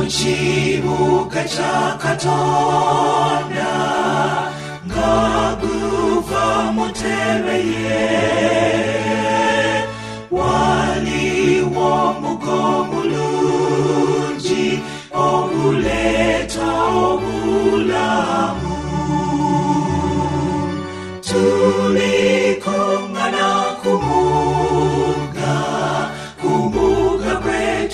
Chibuka cha Katonda ngaguva mutereye waliwo mugomulungi oguleta obulamu tulikongana kumuga kwe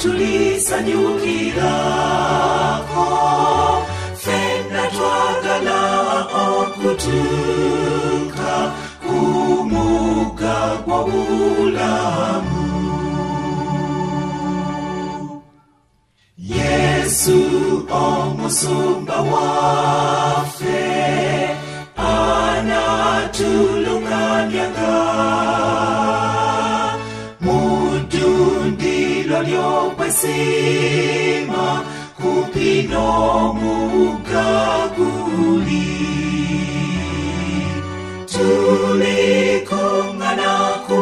tulisanyukirako fena twagala okutuuka kumuga gw'obulamu. Yesu omusumba waffe anatulungamyanga mudundiro ly'okwesiima kumpi n'omugga guli tulikongana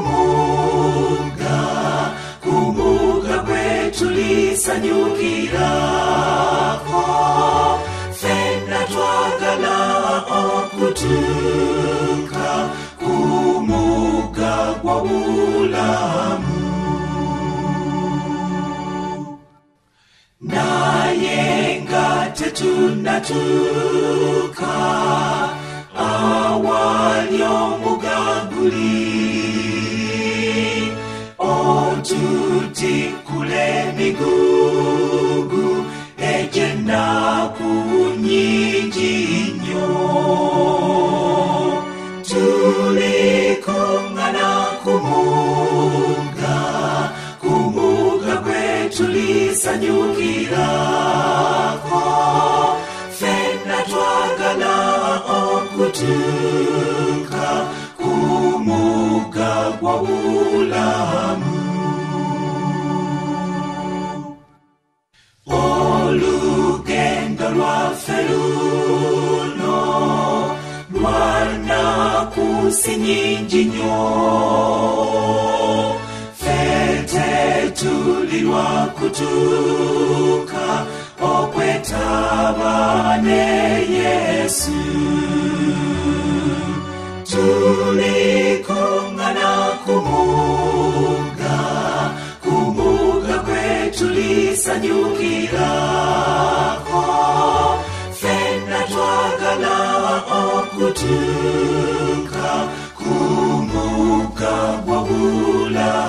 kumuga kwe tulisanyukirako fena twagala okutuuka kumuga gw'obulamu. Naye nga tetunnatuuka awali omugga guli otutikula emigugu egy'ennaku nnyingi nnyo tulikongana kumuga kwe tulisanyukirako fena twagala okutuuka kumuga gw'obulamu. Olugendo lwaffe luno lwanakusi nnyingi nnyo fete tuli lwakutuuka okwetaba ne Yesu tulikongana kumuga kwe tulisanyukirako fena twagala okutuuka kumuga gw'obulamu.